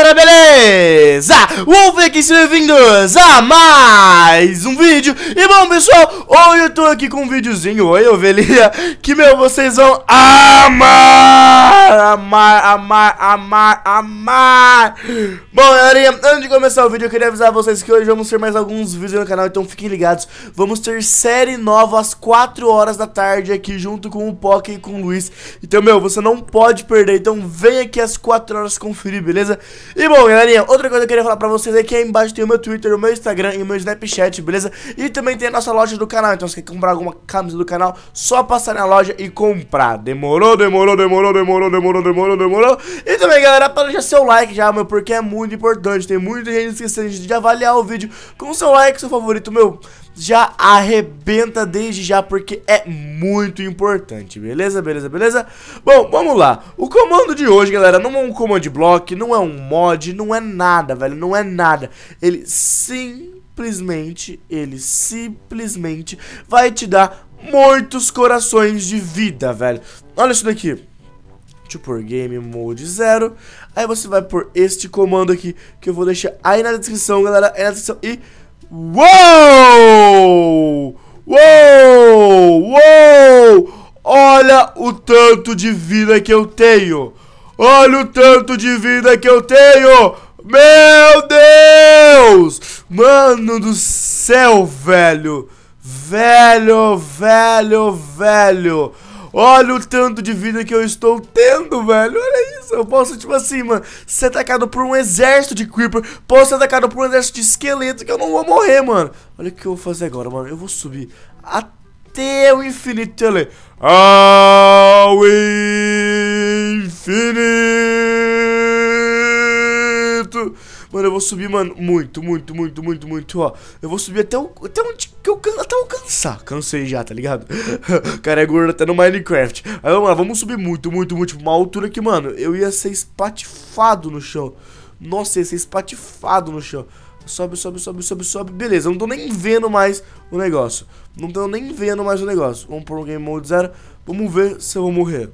galera, beleza? Wolf aqui, sejam bem-vindos a mais um vídeo. E bom, pessoal, hoje eu tô aqui com um videozinho, oi ovelhinha, que vocês vão amar. Bom, galerinha, antes de começar o vídeo eu queria avisar vocês que hoje vamos ter mais alguns vídeos no canal, então fiquem ligados. Vamos ter série nova às 4 horas da tarde aqui junto com o Poké e com o Luiz. Então, você não pode perder, então vem aqui às 4 horas conferir, beleza? E bom, galerinha, outra coisa que eu queria falar pra vocês é que aí embaixo tem o meu Twitter, o meu Instagram e o meu Snapchat, beleza? E também tem a nossa loja do canal, então se quer comprar alguma camisa do canal, só passar na loja e comprar. Demorou? E também, galera, para deixar seu like já, porque é muito importante. Tem muita gente esquecendo de avaliar o vídeo com seu like, seu favorito, já arrebenta desde já, porque é muito importante, beleza? Bom, vamos lá. O comando de hoje, galera, não é um command block, não é um mod, não é nada, velho, não é nada. Ele simplesmente vai te dar muitos corações de vida, velho. Olha isso daqui. Deixa eu pôr Game Mode 0. Aí você vai por este comando aqui, que eu vou deixar aí na descrição, galera, aí na descrição. E... Uou! Olha o tanto de vida que eu tenho! Meu Deus! Mano do céu, velho! Olha o tanto de vida que eu estou tendo, velho. Olha isso. Eu posso, tipo assim, mano, ser atacado por um exército de Creeper. Posso ser atacado por um exército de esqueleto que eu não vou morrer, mano. Olha o que eu vou fazer agora, mano. Eu vou subir até o infinito ali. Ao infinito. Mano, eu vou subir, mano, muito, ó. Eu vou subir até onde que eu cansar. Cansei já, tá ligado? O cara é gordo até no Minecraft. Aí, mano, vamos subir muito, tipo, uma altura que, mano, eu ia ser espatifado no chão. Nossa, ia ser espatifado no chão. Sobe. Beleza, eu não tô nem vendo mais o negócio. Vamos pôr um Game Mode 0. Vamos ver se eu vou morrer.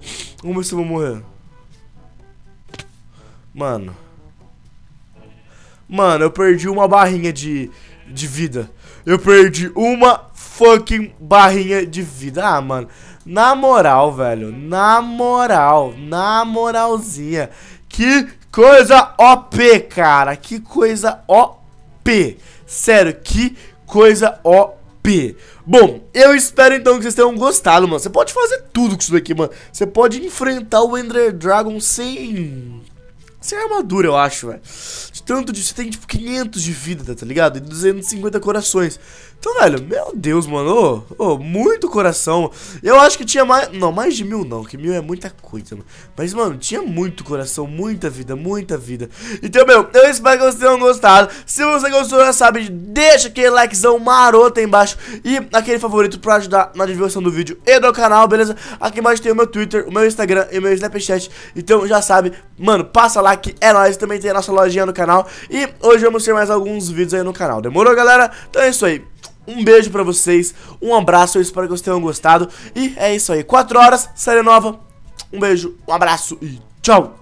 Mano, eu perdi uma barrinha de vida. Eu perdi uma fucking barrinha de vida. Ah, mano, na moral, velho. Na moralzinha. Que coisa OP, cara. Que coisa OP. Sério, que coisa OP. Bom, eu espero então que vocês tenham gostado, mano. Você pode fazer tudo com isso daqui, mano. Você pode enfrentar o Ender Dragon sem armadura, eu acho, velho. Tanto de... Você tem, tipo, 500 de vida, tá ligado? E 250 corações. Então, velho, meu Deus, mano. Muito coração. Eu acho que tinha mais... Não, mais de 1000 não, que 1000 é muita coisa, mano. Mas, mano, tinha muito coração, muita vida. Então, eu espero que vocês tenham gostado. Se você gostou, já sabe, deixa aquele likezão maroto aí embaixo. E aquele favorito pra ajudar na divulgação do vídeo e do canal, beleza? Aqui embaixo tem o meu Twitter, o meu Instagram e o meu Snapchat. Então, já sabe, mano, passa lá que é nóis. Também tem a nossa lojinha no canal. E hoje vamos ter mais alguns vídeos aí no canal. Demorou, galera? Então é isso aí. Um beijo pra vocês, um abraço, eu espero que vocês tenham gostado. E é isso aí, 4 horas, série nova. Um beijo, um abraço e tchau!